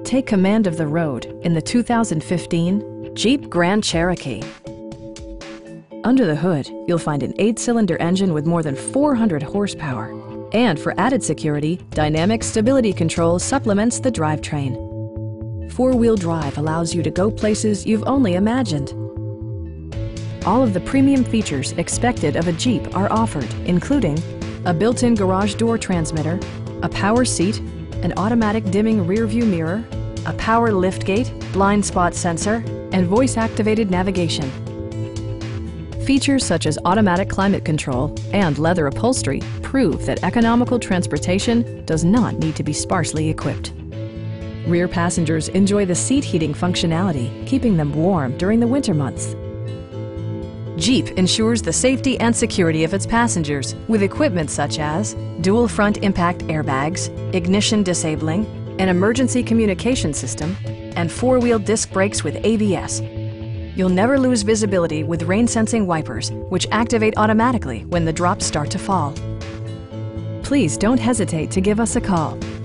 Take command of the road in the 2015 Jeep Grand Cherokee. Under the hood, you'll find an 8-cylinder engine with more than 400 horsepower. And for added security, Dynamic Stability Control supplements the drivetrain. 4-wheel drive allows you to go places you've only imagined. All of the premium features expected of a Jeep are offered, including a built-in garage door transmitter, a power seat, an automatic dimming rear-view mirror, a power liftgate, blind spot sensor, and voice-activated navigation. Features such as automatic climate control and leather upholstery prove that economical transportation does not need to be sparsely equipped. Rear passengers enjoy the seat heating functionality, keeping them warm during the winter months. Jeep ensures the safety and security of its passengers with equipment such as dual front impact airbags, ignition disabling, an emergency communication system, and 4-wheel disc brakes with ABS. You'll never lose visibility with rain-sensing wipers, which activate automatically when the drops start to fall. Please don't hesitate to give us a call.